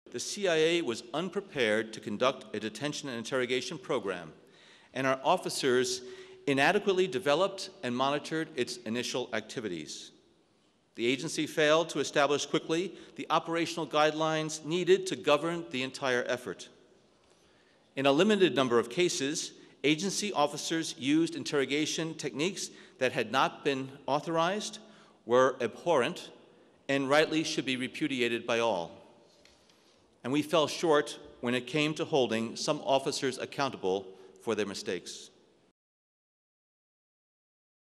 The CIA was unprepared to conduct a detention and interrogation program, and our officers inadequately developed and monitored its initial activities. The agency failed to establish quickly the operational guidelines needed to govern the entire effort. In a limited number of cases, agency officers used interrogation techniques that had not been authorized, were abhorrent, and rightly should be repudiated by all. And we fell short when it came to holding some officers accountable for their mistakes.